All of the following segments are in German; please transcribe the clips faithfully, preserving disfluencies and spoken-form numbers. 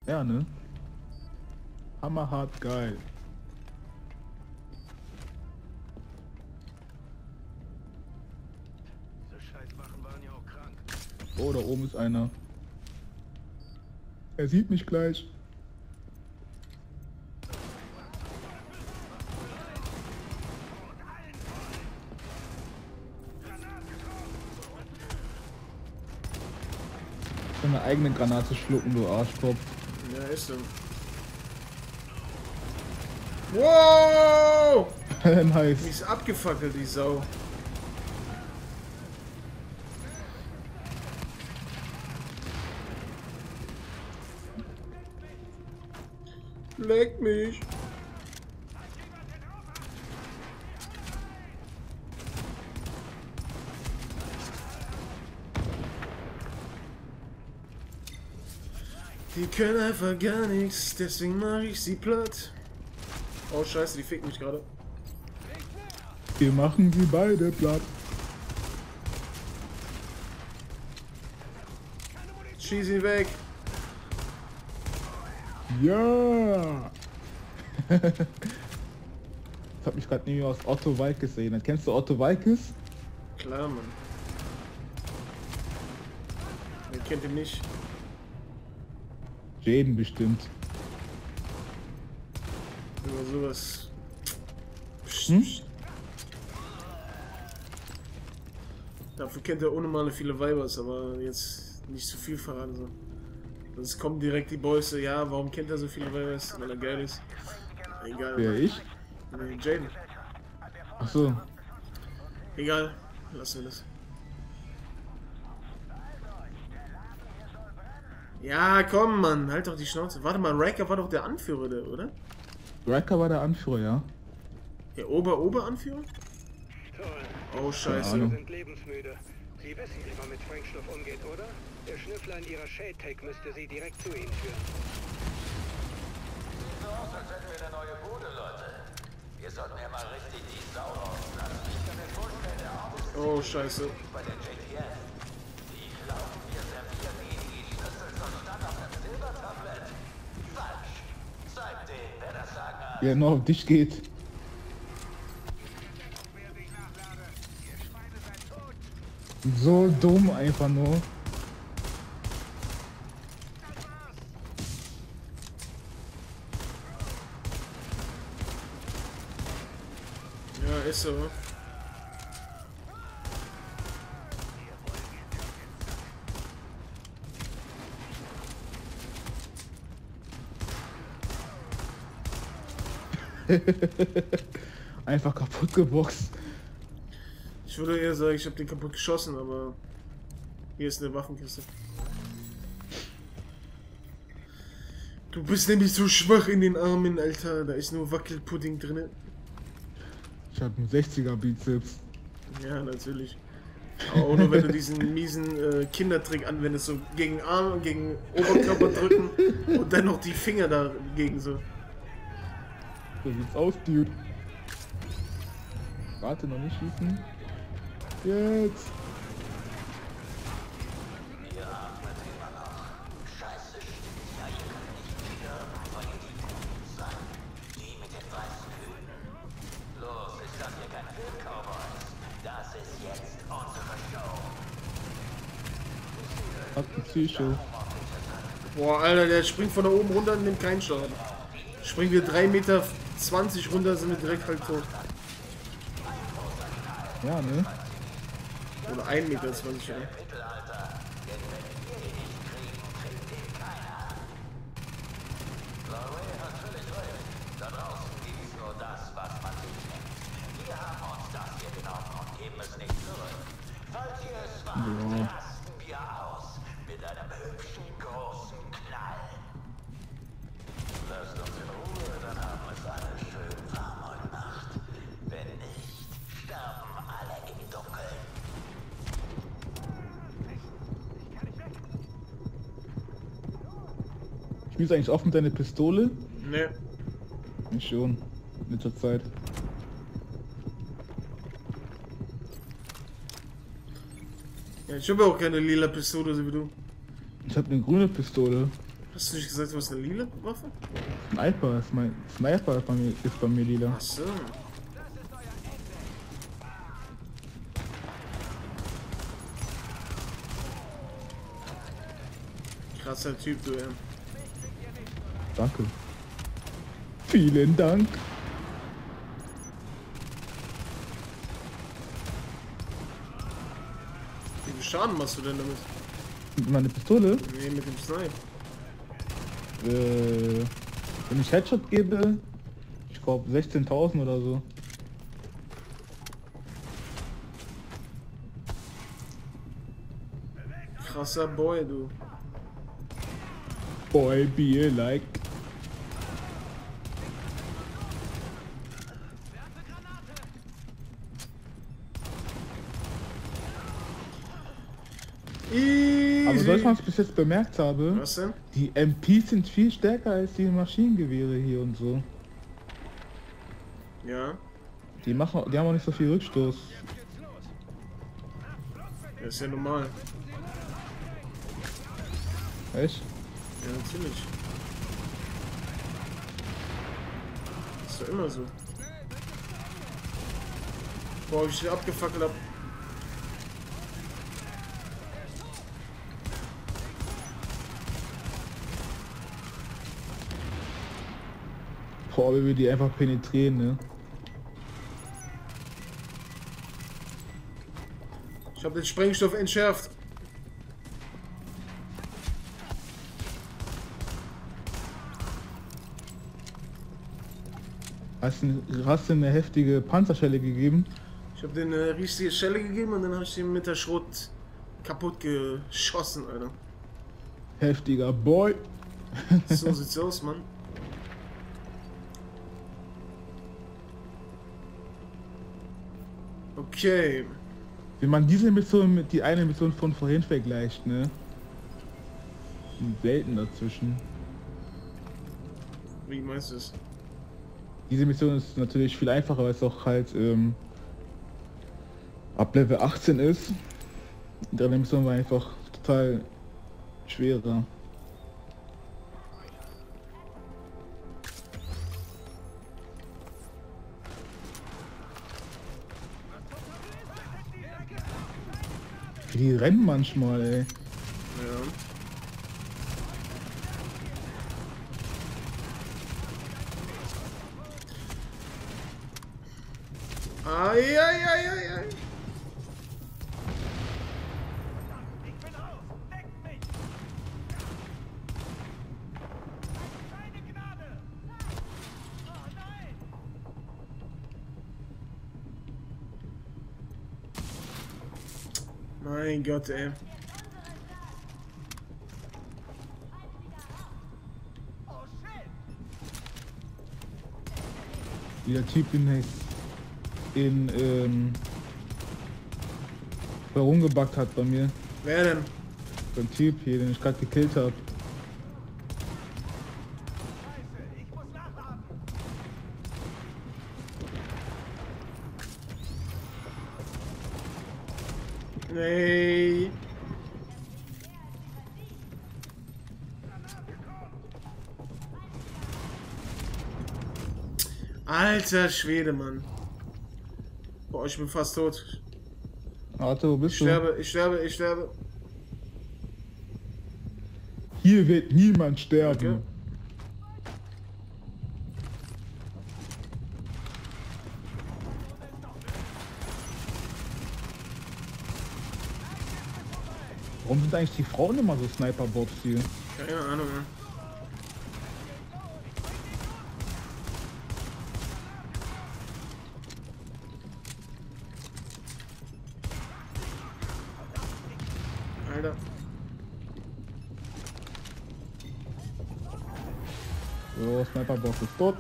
Ja, ne? Hammerhart geil. Diese Scheißwachen waren ja auch krank. Oh, da oben ist einer. Er sieht mich gleich. Eine eigene Granate schlucken, du Arschkopf. Ja, ist so. Wow! Nice. Die ist abgefackelt, die Sau. Leck mich. Die können einfach gar nichts, deswegen mache ich sie platt. Oh scheiße, die fickt mich gerade. Wir machen sie beide platt. Schieß ihn weg. Ja! Das hat mich gerade nämlich aus Otto Walkes gesehen. Kennst du Otto Walkes? Klar, Mann. Wer kennt ihn nicht? Jaden bestimmt. Über sowas. Psst, Hm? psst. Dafür kennt er unnormale viele Weibers, aber jetzt nicht zu viel verraten. So. Sonst kommen direkt die Boys so, ja, warum kennt er so viele Weibers? Weil er geil ist. Egal. Wer, ich? Nee, Jaden. Ach so. Egal. Lassen wir das. Ja, komm, Mann. Halt doch die Schnauze. Warte mal, Riker war doch der Anführer, der, oder? Riker war der Anführer, ja? Der Ober-Ober-Anführer? Toll. Oh, Keine scheiße. Sie Ahnung. sind lebensmüde. Sie wissen, wie man mit Sprengstoff umgeht, oder? Der Schnüffler in Ihrer Shade-Tech müsste Sie direkt zu Ihnen führen. Sieht so aus, als hätten wir eine neue Bude, Leute. Wir sollten ja mal richtig die Sau rauslassen. Ich kann mir vorstellen, der Ort ist Oh, scheiße. bei der J T F. Die glauben, wir servieren ihnen die Schlüssel zum Stand auf dem Silbertablett. Falsch. Zeig denen, wer das Sagen hat. Ja, noch auf dich geht. So dumm einfach nur. Ja, ist so. Einfach kaputt geboxt. Ich würde eher sagen, ich habe den kaputt geschossen, aber hier ist eine Waffenkiste. Du bist nämlich so schwach in den Armen, Alter. Da ist nur Wackelpudding drin. Ich hab einen sechziger Bizeps. Ja, natürlich. Aber auch nur wenn du diesen miesen äh, Kindertrick anwendest, so gegen Arm, gegen Oberkörper drücken und dann noch die Finger dagegen so. So sieht's aus, Dude. Warte, noch nicht schießen. Jetzt. Ihr atmet immer noch. Scheiße, stimmt ja, ihr könnt nicht sterben, weil ihr die Guten seid. Die mit den weißen Hüten. Los, ist das hier kein Film, Cowboys? Das ist jetzt unsere Show. Hat ein Psycho. Boah, Alter, der springt von da oben runter und nimmt keinen Schaden. Springen wir drei Meter zwanzig runter, sind wir direkt halt tot. Ja, ne? Oder ein Meter zwanzig, oder? Mittelalter. Denn wenn wir ihn nicht kriegen, kriegt ihn keiner. Laurie hat völlig recht. Da draußen gibt's nur das, was man sich nimmt. Wir haben uns das hier genommen und geben es nicht zurück. Falls ihr es wagt, Ja. rasten wir aus mit einem hübschen großen Knall. Lasst uns in Ruhe, dann haben wir es alle schön warm heute Nacht. Wenn nicht, sterben alle im Dunkeln. Spielst du eigentlich oft mit deiner Pistole? Ne. Ich schon. In letzter Zeit. Ja, ich habe auch keine lila Pistole, so wie du. Ich habe eine grüne Pistole. Hast du nicht gesagt, du hast eine lila Waffe? Sniper ist mein. Sniper ist bei mir, ist bei mir lila. Ach so. Krasser Typ, du, ja. Danke. Vielen Dank. Wie viel Schaden machst du denn damit? Mit meiner Pistole? Nee, mit dem Snipe. Äh, wenn ich Headshot gebe, ich glaube sechzehntausend oder so. Krasser Boy, du. Boy, be like. Easy. Aber soll ich was ich bis jetzt bemerkt habe, Was denn? die M Ps sind viel stärker als die Maschinengewehre hier und so. Ja. Die machen, die haben auch nicht so viel Rückstoß. Das ist ja normal. Echt? Ja, natürlich. Ist doch immer so. Boah, wie ich den abgefackelt hab. Boah, wie wir die einfach penetrieren, ne? Ich hab den Sprengstoff entschärft. Hast du, hast du eine heftige Panzerschelle gegeben? Ich hab den eine richtige Schelle gegeben und dann hab ich ihn mit der Schrot kaputt geschossen, Alter. Heftiger Boy. So sieht's aus, Mann. Okay. Wenn man diese Mission mit die eine Mission von vorhin vergleicht, ne? Welten dazwischen. Wie meinst du es? Diese Mission ist natürlich viel einfacher, weil es auch halt ähm, ab Level achtzehn ist. Die andere Mission war einfach total schwerer. Die rennen manchmal, ey. Ja. Ai, ai, ai, ai, ai. Mein Gott, ey. Wie der Typ in, in ähm, herumgebackt hat bei mir. Wer denn? So ein Typ hier, den ich gerade gekillt habe. Nee. Alter Schwede, Mann. Boah, ich bin fast tot. Warte, wo bist Ich du? sterbe, ich sterbe, ich sterbe. Hier wird niemand sterben. Okay. Warum sind eigentlich die Frauen immer so Sniper-Bots hier? Keine Ahnung, ja. Alter. So, Sniper-Bot ist tot.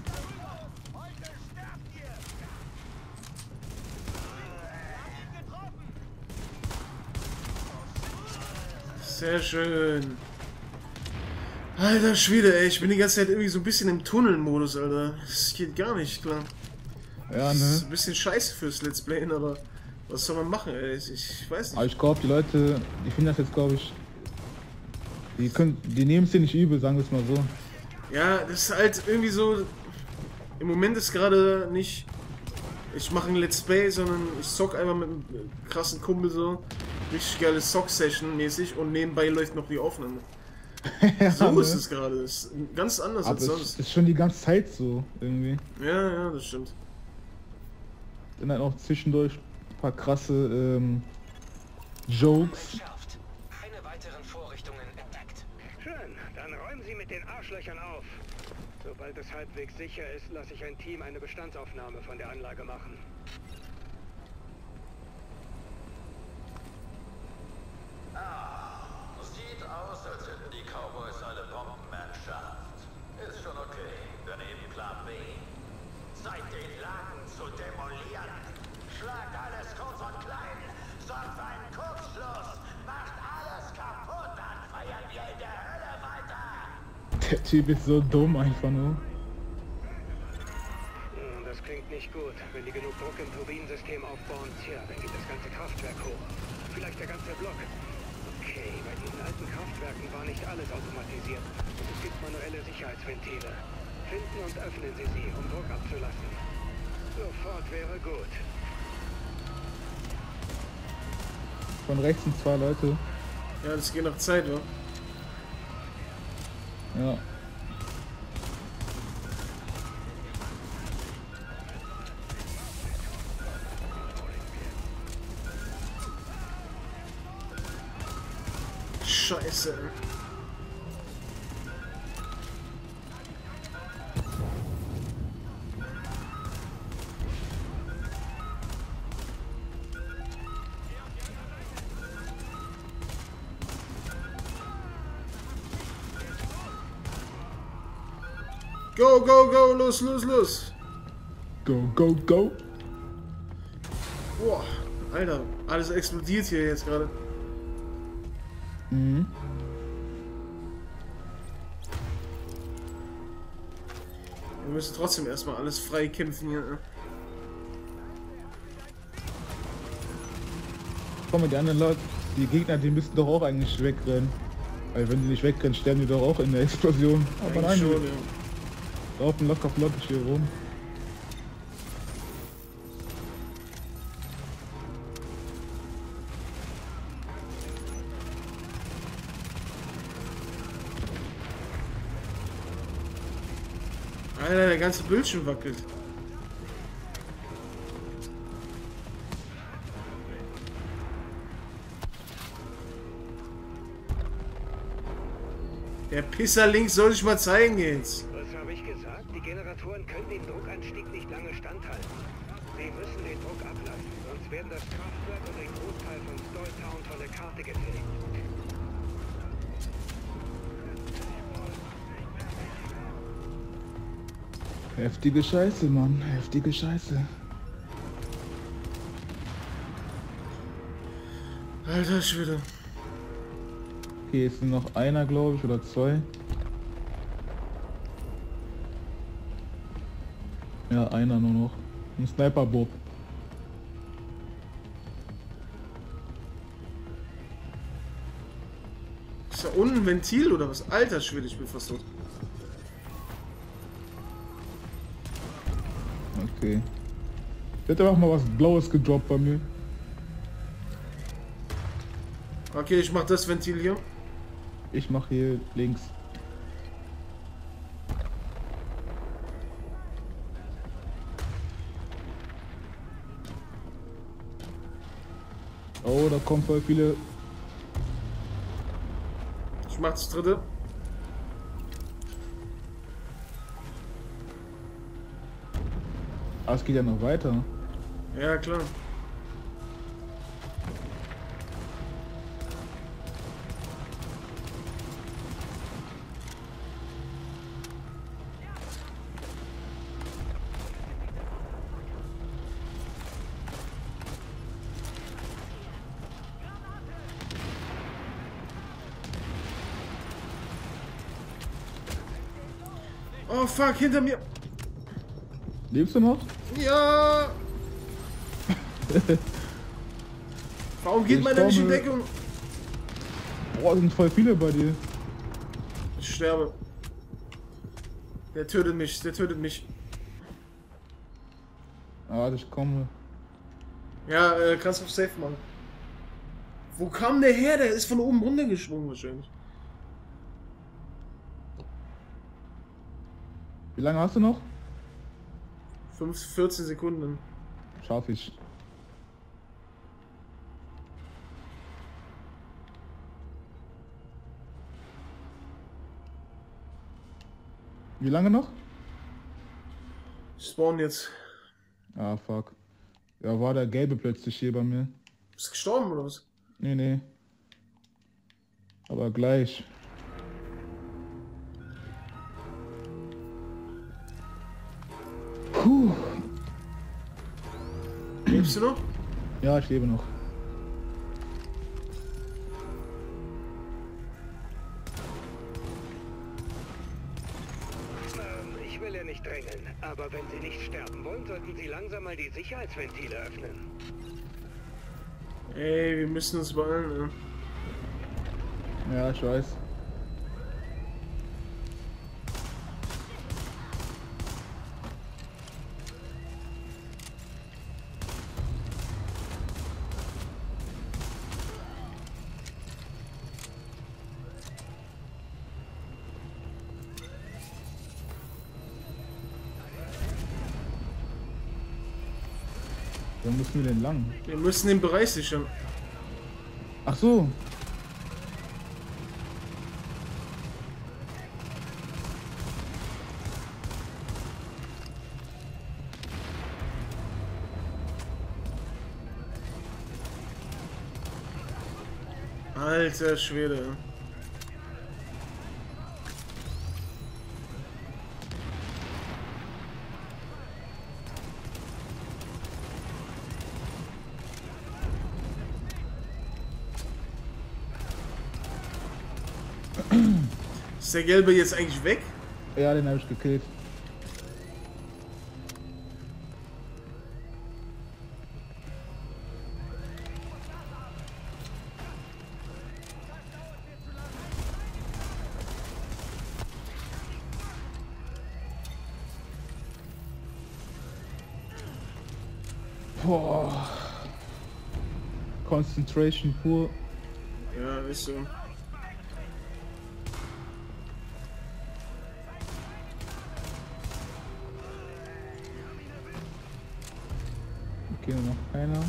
Sehr schön. Alter Schwede, ey, ich bin die ganze Zeit irgendwie so ein bisschen im Tunnelmodus, Alter. Das geht gar nicht, klar. Ja, Das ist ne? ein bisschen scheiße fürs Let's Playen, aber was soll man machen, ey? Ich, ich weiß Aber nicht. ich glaube, die Leute, die finden das jetzt, glaube ich, Die, können, die nehmen es dir nicht übel, sagen wir es mal so. Ja, das ist halt irgendwie so. Im Moment ist gerade nicht. Ich mache ein Let's Play, sondern ich zock einfach mit einem krassen Kumpel so. Richtig geile Zock-Session mäßig und nebenbei läuft noch die Aufnahme. Ja, So ne? ist es gerade. Ist ganz anders Aber als es sonst. ist schon die ganze Zeit so, irgendwie. Ja, ja, das stimmt. Dann halt auch zwischendurch ein paar krasse ähm, Jokes. Geschafft. Keine weiteren Vorrichtungen entdeckt. Schön, dann räumen Sie mit den Arschlöchern auf. Sobald es halbwegs sicher ist, lasse ich ein Team eine Bestandsaufnahme von der Anlage machen. Sieht aus, als hätten die Cowboys eine Bombenmannschaft. Ist schon okay. Daneben Plan B. Zeit, den Laden zu demolieren. Schlagt alles kurz und klein. Sorgt für einen Kurzschluss. Macht alles kaputt. Dann feiern wir in der Hölle weiter. Der Typ ist so dumm einfach nur. Hm, das klingt nicht gut. Wenn die genug Druck im Turbinensystem aufbauen, tja, dann geht das ganze Kraftwerk hoch. Vielleicht der ganze Block. Okay, bei diesen alten Kraftwerken war nicht alles automatisiert. Und es gibt manuelle Sicherheitsventile. Finden und öffnen Sie sie, um Druck abzulassen. Sofort wäre gut. Von rechts sind zwei Leute. Ja, das geht nach Zeit, wa? Ja. Scheiße. Go, go, go, los, los, los. Go, go, go. Boah, Alter, alles explodiert hier jetzt gerade. Mhm. Wir müssen trotzdem erstmal alles frei kämpfen hier. Ne? Komm, die anderen Leute, die Gegner, die müssten doch auch eigentlich wegrennen. Weil wenn die nicht wegrennen, sterben die doch auch in der Explosion. Aber nein, Eigentlich schon, die ja. laufen locker flockig hier rum. Alter, der ganze Bildschirm wackelt. Der Pisser links soll ich mal zeigen jetzt. Was habe ich gesagt? Die Generatoren können den Druckanstieg nicht lange standhalten. Sie müssen den Druck ablassen, sonst werden das Kraftwerk und ein Großteil von Stoytown von der Karte gefegt. Heftige Scheiße, Mann. Heftige Scheiße. Alter Schwede. Okay, jetzt nur noch einer, glaube ich, oder zwei. Ja, einer nur noch. Ein Sniper-Bob. Ist da unten ein Ventil oder was? Alter Schwede, ich bin fast tot. Okay. Der hat aber auch mal was Blaues gedroppt bei mir. Okay, ich mach das Ventil hier. Ich mache hier links. Oh, da kommen voll viele. Ich mach das dritte. Ah, es geht ja noch weiter. Ja, klar. Oh fuck, hinter mir. Lebst du noch? Ja. Warum geht Ich meine nicht in komme. Deckung? Boah, sind voll viele bei dir. sterbe. Der tötet mich, der tötet mich. Ah, ich komme. Ja, äh, kannst du auf Safe machen. Wo kam der her? Der ist von oben runtergeschwungen wahrscheinlich. Wie lange hast du noch? fünf, vierzehn Sekunden. Schaff ich. Wie lange noch? Ich spawn jetzt. Ah, fuck. Ja, war der Gelbe plötzlich hier bei mir. Bist du gestorben oder was? Nee, nee. Aber gleich. Puh. Lebst du noch? Ja, ich lebe noch. Ähm, ich will ja nicht drängeln, aber wenn Sie nicht sterben wollen, sollten Sie langsam mal die Sicherheitsventile öffnen. Ey, wir müssen uns beeilen, ne? Ja, ich weiß. Wo müssen wir denn lang? Wir müssen den Bereich sichern. Ach so. Alter Schwede. Ist der Gelbe jetzt eigentlich weg? Ja, den habe ich gekillt. Boah. Concentration pur. Ja, ist so. Okay, noch keiner.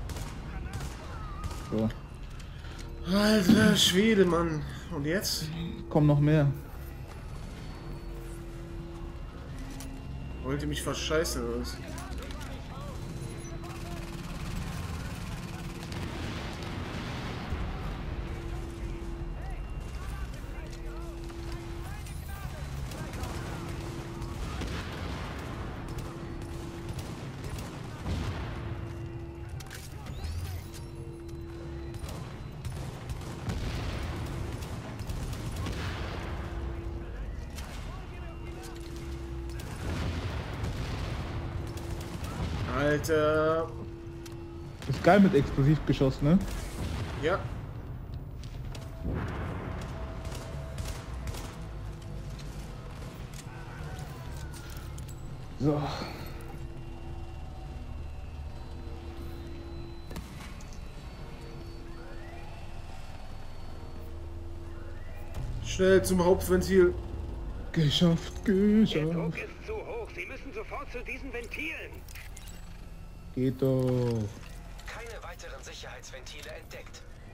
So, Alter Schwede, Mann. Und jetzt? kommen noch mehr. Wollt ihr mich verscheißen oder was? Alter. Ist geil mit Explosivgeschoss, ne? Ja. So. Schnell zum Hauptventil. Geschafft, Der geschafft. Druck ist zu hoch. Sie müssen sofort zu diesen Ventilen. Geht doch. Keine weiteren Sicherheitsventile entdeckt.